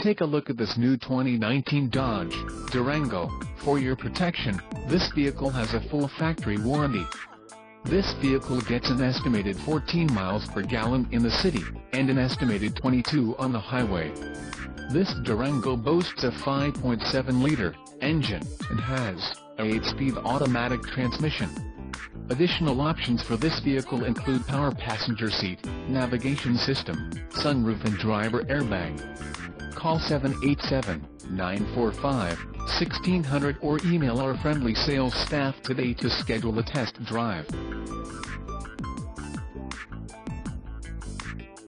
Take a look at this new 2019 Dodge Durango. For your protection, this vehicle has a full factory warranty. This vehicle gets an estimated 14 miles per gallon in the city, and an estimated 22 on the highway. This Durango boasts a 5.7-liter engine, and has a 8-speed automatic transmission. Additional options for this vehicle include power passenger seat, navigation system, sunroof and driver airbag. Call 787-945-1600 or email our friendly sales staff today to schedule a test drive.